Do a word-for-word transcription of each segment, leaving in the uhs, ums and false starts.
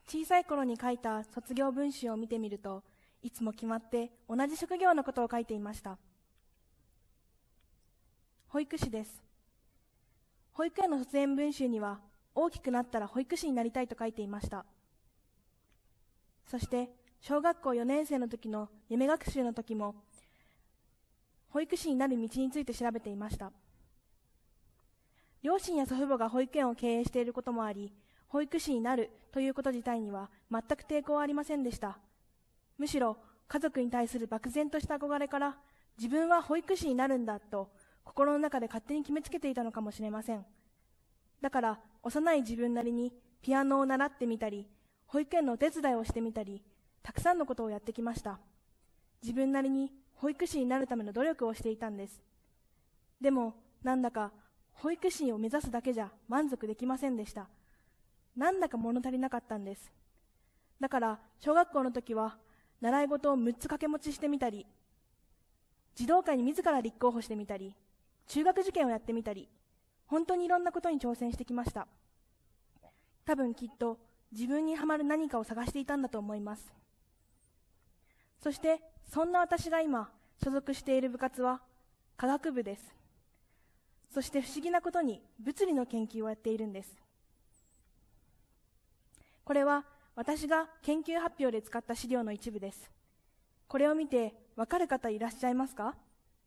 小さい頃に書いた卒業文集を見てみると、いつも決まって同じ職業のことを書いていました。保育士です。保育園の卒園文集には、大きくなったら保育士になりたいと書いていました。そして小学校よねん生の時の夢学習の時も、保育士になる道について調べていました。両親や祖父母が保育園を経営していることもあり、保育士になるということ自体には全く抵抗はありませんでした。むしろ家族に対する漠然とした憧れから、自分は保育士になるんだと心の中で勝手に決めつけていたのかもしれません。だから幼い自分なりにピアノを習ってみたり、保育園のお手伝いをしてみたり、たくさんのことをやってきました。自分なりに保育士になるための努力をしていたんです。でもなんだか保育士を目指すだけじゃ満足できませんでした。なんだか物足りなかったんです。だから小学校の時は習い事をむっつ掛け持ちしてみたり、児童会に自ら立候補してみたり、中学受験をやってみたり、本当にいろんなことに挑戦してきました。多分きっと自分にはまる何かを探していたんだと思います。そしてそんな私が今所属している部活は科学部です。そして不思議なことに物理の研究をやっているんです。これは私が研究発表で使った資料の一部です。これを見てわかる方いらっしゃいますか？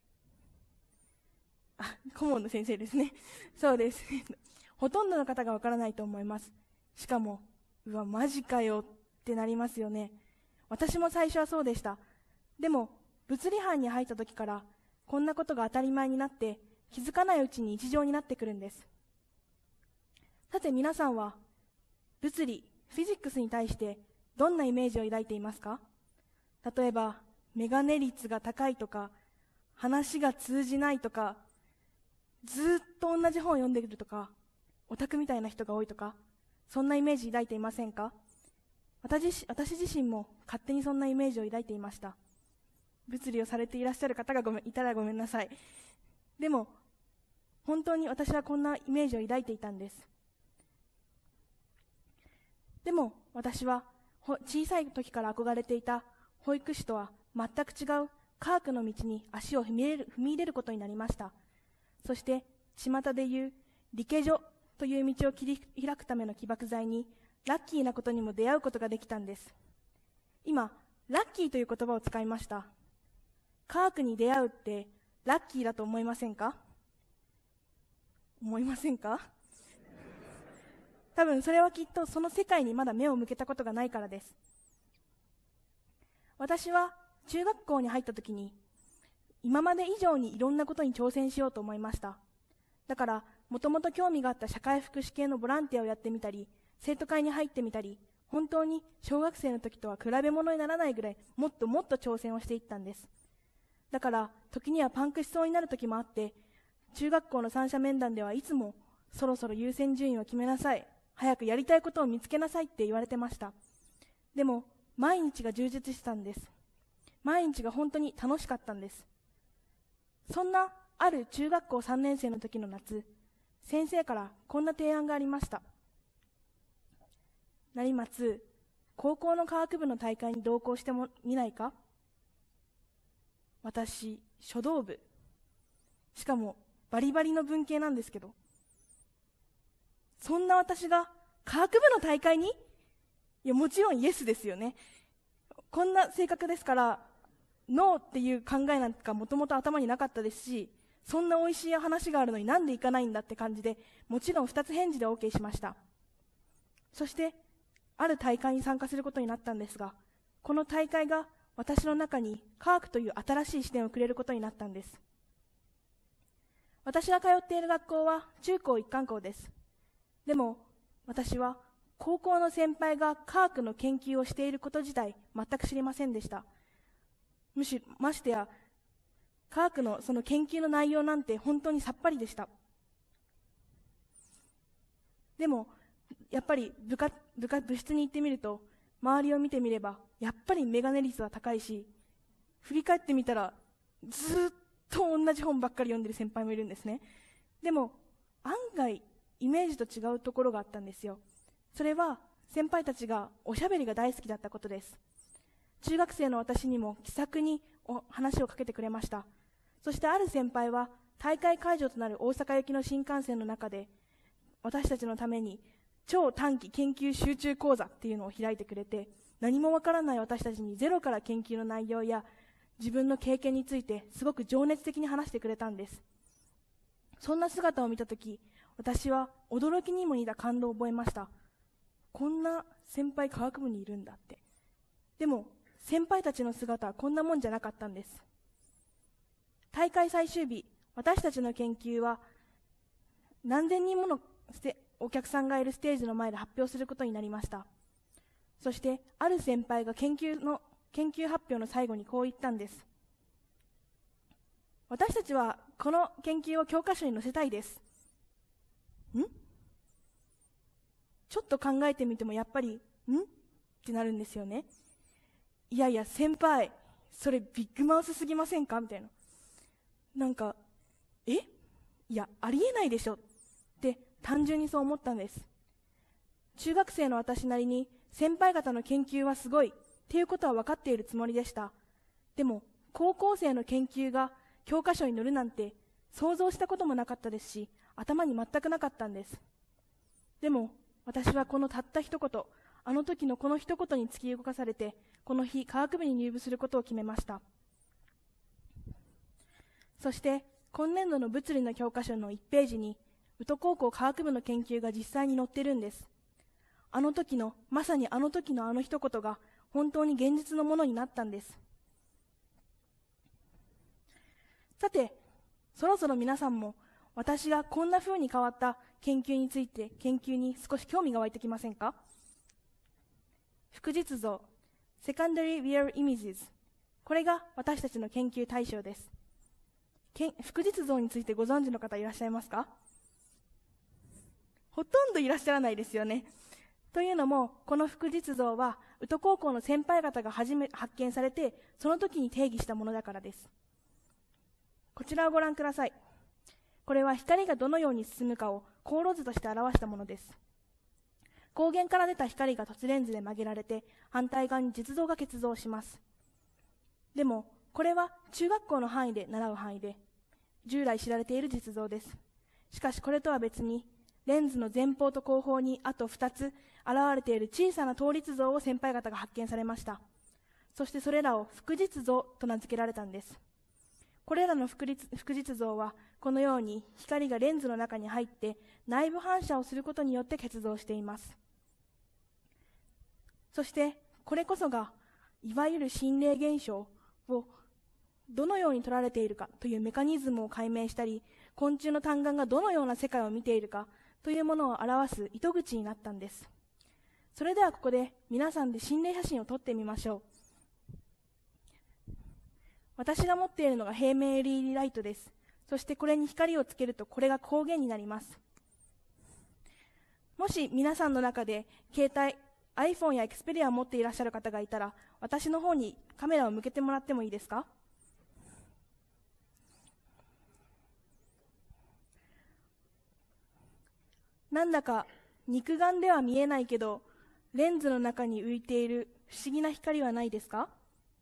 あ、顧問の先生ですね。そうです。ほとんどの方がわからないと思います。しかも、うわ、マジかよってなりますよね。私も最初はそうでした。でも、物理班に入った時から、こんなことが当たり前になって、気づかないうちに日常になってくるんです。さて皆さんは、物理、フィジックスに対してどんなイメージを抱いていますか？例えば、メガネ率が高いとか、話が通じないとか、ずっと同じ本を読んでいるとか、オタクみたいな人が多いとか、そんなイメージ抱いていませんか？私、私自身も勝手にそんなイメージを抱いていました。物理をされていらっしゃる方がごめんいたらごめんなさい。でも、本当に私はこんなイメージを抱いていたんです。でも私は小さい時から憧れていた保育士とは全く違う科学の道に足を踏み入れる、踏み入れることになりました。そして巷で言う理系女という道を切り開くための起爆剤にラッキーなことにも出会うことができたんです。今、ラッキーという言葉を使いました。科学に出会うってラッキーだと思いませんか？思いませんか？多分それはきっとその世界にまだ目を向けたことがないからです。私は中学校に入った時に今まで以上にいろんなことに挑戦しようと思いました。だからもともと興味があった社会福祉系のボランティアをやってみたり、生徒会に入ってみたり、本当に小学生の時とは比べ物にならないぐらいもっともっと挑戦をしていったんです。だから時にはパンクしそうになる時もあって、中学校の三者面談ではいつもそろそろ優先順位を決めなさい、早くやりたいことを見つけなさいって言われてました。でも毎日が充実してたんです。毎日が本当に楽しかったんです。そんなある中学校さんねん生の時の夏、先生からこんな提案がありました。成松、高校の科学部の大会に同行してもみないか？私、書道部。しかもバリバリの文系なんですけど、そんな私が科学部の大会に？いや、もちろんイエスですよね。こんな性格ですから、ノーっていう考えなんかもともと頭になかったですし、そんな美味しい話があるのになんで行かないんだって感じで、もちろん二つ返事で OK しました。そして、ある大会に参加することになったんですが、この大会が私の中に科学という新しい視点をくれることになったんです。私が通っている学校は中高一貫校です。でも私は高校の先輩が科学の研究をしていること自体全く知りませんでした。むしろましてや科学のその研究の内容なんて本当にさっぱりでした。でもやっぱり部活、部活、部室に行ってみると、周りを見てみればやっぱりメガネ率は高いし、振り返ってみたらずっと同じ本ばっかり読んでる先輩もいるんですね。でも案外イメージと違うところがあったんですよ。それは先輩たちがおしゃべりが大好きだったことです。中学生の私にも気さくにお話をかけてくれました。そしてある先輩は大会会場となる大阪行きの新幹線の中で、私たちのために超短期研究集中講座っていうのを開いてくれて、何もわからない私たちにゼロから研究の内容や自分の経験についてすごく情熱的に話してくれたんです。そんな姿を見たとき、私は驚きにも似た感動を覚えました。こんな先輩科学部にいるんだって。でも先輩たちの姿はこんなもんじゃなかったんです。大会最終日、私たちの研究は何千人ものお客さんがいるステージの前で発表することになりました。そしてある先輩が研究の研究発表の最後にこう言ったんです。私たちはこの研究を教科書に載せたいです。ん？ちょっと考えてみてもやっぱりんってなるんですよね。いやいや先輩、それビッグマウスすぎませんかみたいな。なんかえいやありえないでしょって単純にそう思ったんです。中学生の私なりに先輩方の研究はすごいっていうことは分かっているつもりでした。でも高校生の研究が教科書に載るなんて想像したこともなかったですし、頭に全くなかったんです。でも私はこのたった一言、あの時のこの一言に突き動かされて、この日科学部に入部することを決めました。そして今年度の物理の教科書のいちページに宇都高校科学部の研究が実際に載ってるんです。あの時のまさにあの時のあの一言が本当に現実のものになったんです。さて、そろそろ皆さんも私がこんな風に変わった研究について研究に少し興味が湧いてきませんか？副実像 Secondary Real Images、 これが私たちの研究対象です。副実像についてご存知の方いらっしゃいますか？ほとんどいらっしゃらないですよね。というのもこの副実像は宇都高校の先輩方が初め発見されて、その時に定義したものだからです。こちらをご覧ください。これは光がどのように進むかを航路図として表したものです。光源から出た光が凸レンズで曲げられて、反対側に実像が結像します。でもこれは中学校の範囲で習う範囲で従来知られている実像です。しかしこれとは別にレンズの前方と後方にあとふたつ現れている小さな倒立像を先輩方が発見されました。そしてそれらを副実像と名付けられたんです。これらの副実像はこのように光がレンズの中に入って内部反射をすることによって結像しています。そしてこれこそがいわゆる心霊現象をどのように取られているかというメカニズムを解明したり、昆虫の単眼がどのような世界を見ているかというものを表す糸口になったんです。それではここで皆さんで心霊写真を撮ってみましょう。私が持っているのが平面 エルイーディー ライトです。そしてこれに光をつけるとこれが光源になります。もし皆さんの中で携帯 iPhone や Xperia を持っていらっしゃる方がいたら、私の方にカメラを向けてもらってもいいですか？なんだか肉眼では見えないけどレンズの中に浮いている不思議な光はないですか？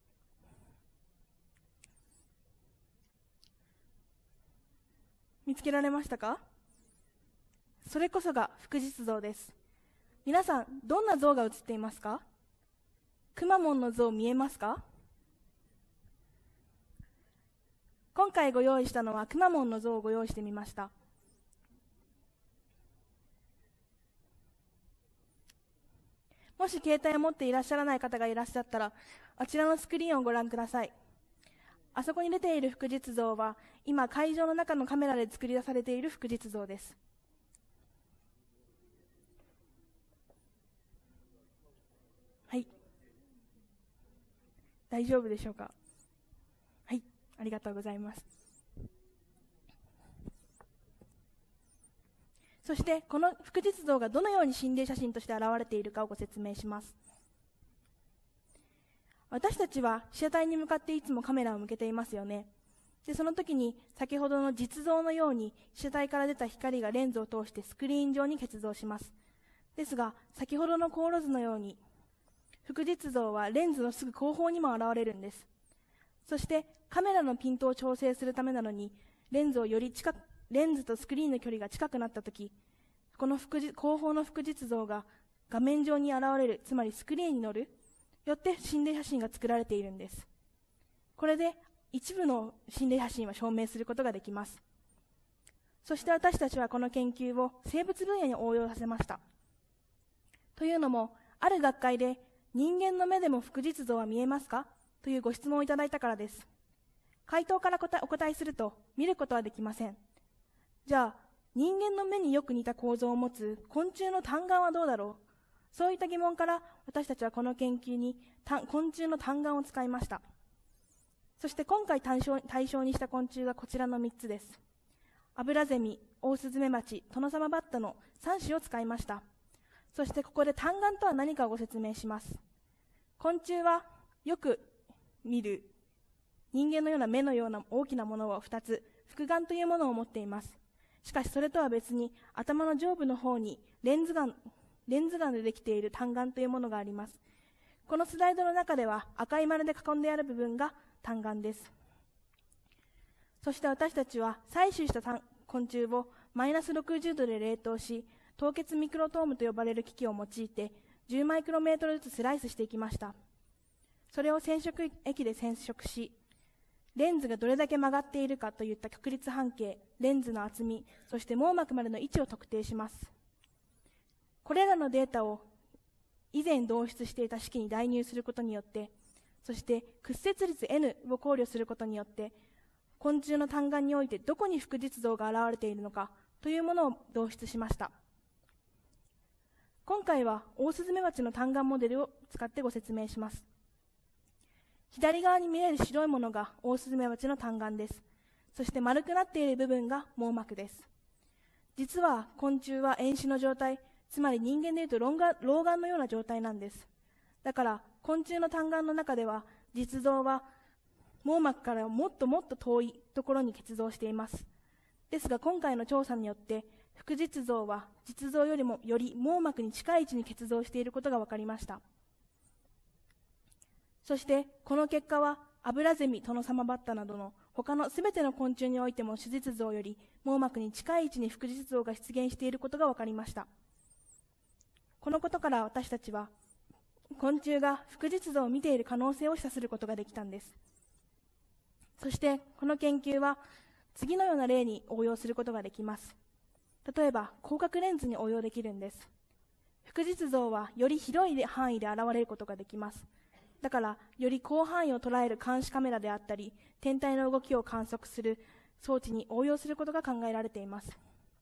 見つけられましたか？それこそが副実像です。皆さんどんな像が映っていますか？くまモンの像見えますか？今回ご用意したのはくまモンの像をご用意してみました。もし携帯を持っていらっしゃらない方がいらっしゃったら、あちらのスクリーンをご覧ください。あそこに出ている副実像は今会場の中のカメラで作り出されている副実像です。はい、大丈夫でしょうか？はい、ありがとうございます。そしてこの副実像がどのように心霊写真として現れているかをご説明します。私たちは被写体に向かっていつもカメラを向けていますよね。でその時に先ほどの実像のように被写体から出た光がレンズを通してスクリーン上に結像します。 ですが、先ほどの航路図のように、副実像はレンズのすぐ後方にも現れるんです。そしてカメラのピントを調整するためなのに、レンズをより近く、レンズとスクリーンの距離が近くなったとき、この副後方の副実像が画面上に現れる、つまりスクリーンに乗る、よって心霊写真が作られているんです。これで一部の心霊写真は証明することができます。そして私たちはこの研究を生物分野に応用させました。というのも、ある学会で人間の目でも副実像は見えますかというご質問をいただいたからです。回答からお答えすると、見ることはできません。じゃあ、人間の目によく似た構造を持つ昆虫の単眼はどうだろう。そういった疑問から私たちはこの研究に昆虫の単眼を使いました。そして今回対象、対象にした昆虫はこちらのみっつです。アブラゼミ、オオスズメバチ、トノサマバッタのさん種を使いました。そしてここで単眼とは何かをご説明します。昆虫はよく見る人間のような目のような大きなものをふたつ、複眼というものを持っています。しかしそれとは別に頭の上部の方にレンズ眼、レンズ眼でできている単眼というものがあります。このスライドの中では赤い丸で囲んである部分が単眼です。そして私たちは採取した昆虫をマイナスろくじゅうどで冷凍し、凍結ミクロトームと呼ばれる機器を用いてじゅうマイクロメートルずつスライスしていきました。それを染色液で染色し、レンズがどれだけ曲がっているかといった曲率半径、レンズの厚み、そして網膜までの位置を特定します。これらのデータを以前導出していた式に代入することによって、そして屈折率 N を考慮することによって、昆虫の単眼においてどこに副実像が現れているのかというものを導出しました。今回はオオスズメバチの単眼モデルを使ってご説明します。左側に見える白いものがオオスズメバチの単眼です。そして丸くなっている部分が網膜です。実は昆虫は遠視の状態、つまり人間でいうと老眼、老眼のような状態なんです。だから昆虫の単眼の中では実像は網膜からもっともっと遠いところに結像しています。ですが今回の調査によって副実像は実像よりもより網膜に近い位置に結像していることが分かりました。そしてこの結果はアブラゼミ、トノサマバッタなどの他のすべての昆虫においても主実像より網膜に近い位置に副実像が出現していることが分かりました。このことから私たちは昆虫が副実像を見ている可能性を示唆することができたんです。そしてこの研究は次のような例に応用することができます。例えば広角レンズに応用できるんです。副実像はより広い範囲で現れることができます。だからより広範囲を捉える監視カメラであったり、天体の動きを観測する装置に応用することが考えられています。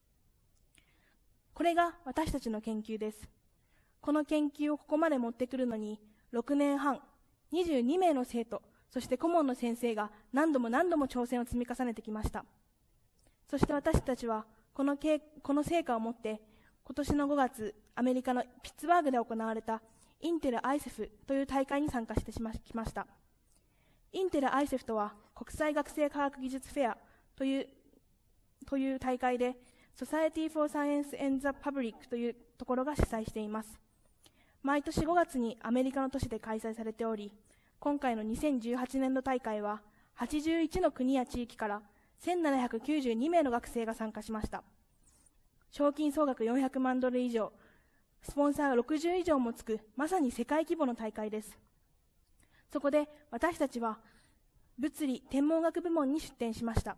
これが私たちの研究です。この研究をここまで持ってくるのにろくねんはん、にじゅうにめいの生徒、そして顧問の先生が何度も何度も挑戦を積み重ねてきました。そして私たちはこのけこの成果をもって今年のごがつ、アメリカのピッツバーグで行われたインテル アイセフ という大会に参加してきました。インテル アイセフ とは国際学生科学技術フェアというという大会で Society for Science and the Public というところが主催しています。毎年ごがつにアメリカの都市で開催されており、今回のにせんじゅうはちねんど大会ははちじゅういちの国や地域からせんななひゃくきゅうじゅうにめいの学生が参加しました。賞金総額よんひゃくまんドル以上、スポンサーがろくじゅういじょうもつくまさに世界規模の大会です。そこで私たちは物理天文学部門に出展しました。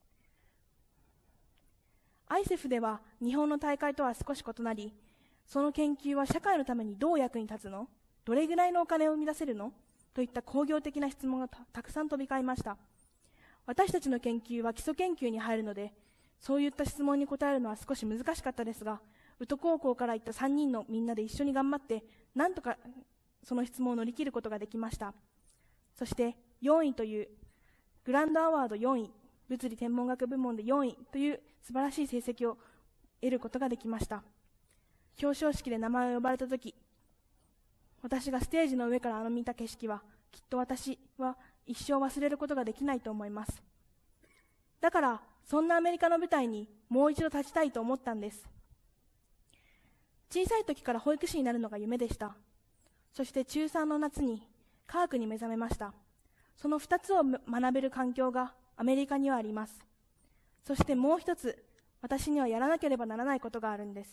アイセフ では日本の大会とは少し異なり、その研究は社会のためにどう役に立つの？どれぐらいのお金を生み出せるの？といった工業的な質問が た, たくさん飛び交いました。私たちの研究は基礎研究に入るので、そういった質問に答えるのは少し難しかったですが、宇都高校から行ったさんにんのみんなで一緒に頑張って、なんとかその質問を乗り切ることができました。そしてよんいというグランドアワードよんい、物理天文学部門でよんいという素晴らしい成績を得ることができました。表彰式で名前を呼ばれたとき、私がステージの上からあの見た景色は、きっと私は一生忘れることができないと思います。だからそんなアメリカの舞台にもう一度立ちたいと思ったんです。 小さい時から保育士になるのが夢でした。そして中さんの夏に科学に目覚めました。そのふたつを学べる環境がアメリカにはあります。そしてもう一つ、私にはやらなければならないことがあるんです。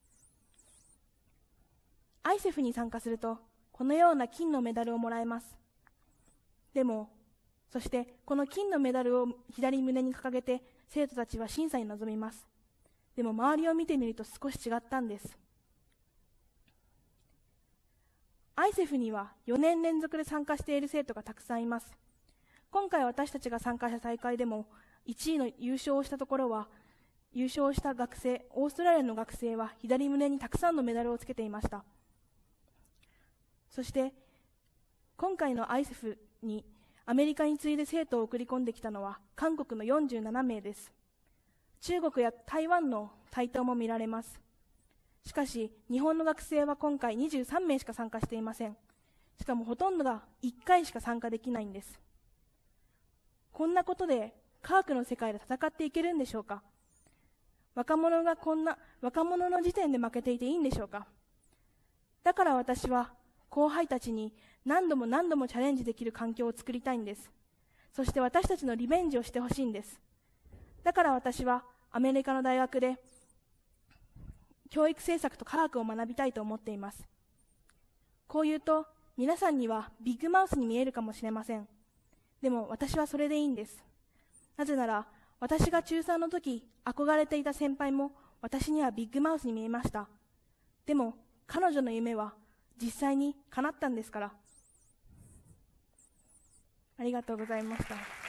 アイセフに参加すると、このような金のメダルをもらえます。でも、そしてこの金のメダルを左胸に掲げて生徒たちは審査に臨みます。でも周りを見てみると少し違ったんです。アイセフにはよねん連続で参加している生徒がたくさんいます。今回私たちが参加した大会でもいちいの優勝をしたところは、優勝した学生、オーストラリアの学生は左胸にたくさんのメダルをつけていました。そして今回のアイセフにアメリカに次いで生徒を送り込んできたのは韓国のよんじゅうななめいです。中国や台湾の台頭も見られます。しかし日本の学生は今回にじゅうさんめいしか参加していません。しかもほとんどがいっかいしか参加できないんです。こんなことで科学の世界で戦っていけるんでしょうか。若者がこんな若者の時点で負けていていいんでしょうか。だから私は後輩たちに何度も何度もチャレンジできる環境を作りたいんです。そして私たちのリベンジをしてほしいんです。だから私はアメリカの大学で教育政策と科学を学びたいと思っています。こう言うと皆さんにはビッグマウスに見えるかもしれません。でも私はそれでいいんです。なぜなら私が中さんの時憧れていた先輩も私にはビッグマウスに見えました。でも彼女の夢は実際に叶ったんですから。ありがとうございました。